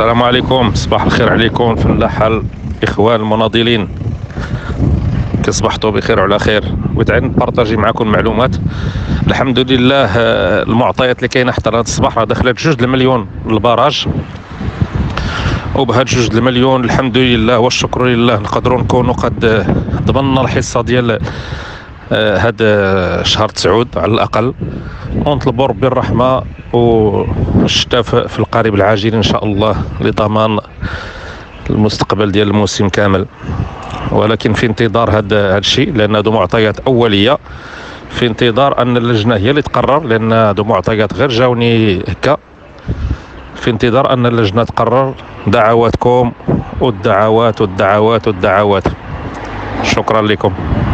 السلام عليكم، صباح الخير عليكم فلاح الاخوان المناضلين. كصبحتوا بخير وعلى خير. بغيت عاد نبارطاجي معكم معلومات. الحمد لله، المعطيات اللي كاينه حتى لهذا الصباح راه دخلت 2 المليون البراج، وبهاد 2 المليون الحمد لله والشكر لله نقدروا نكونوا قد ضمننا الحصه ديال هاد شهر 9 على الاقل، ونطلبوا ربي الرحمه والشتاء في القريب العاجل ان شاء الله لضمان المستقبل ديال الموسم كامل. ولكن في انتظار هذا الشيء، لان هادو معطيات اوليه، في انتظار ان اللجنه هي اللي تقرر، لان هادو معطيات غير جاوني هكا. في انتظار ان اللجنه تقرر. دعواتكم والدعوات والدعوات والدعوات. شكرا لكم.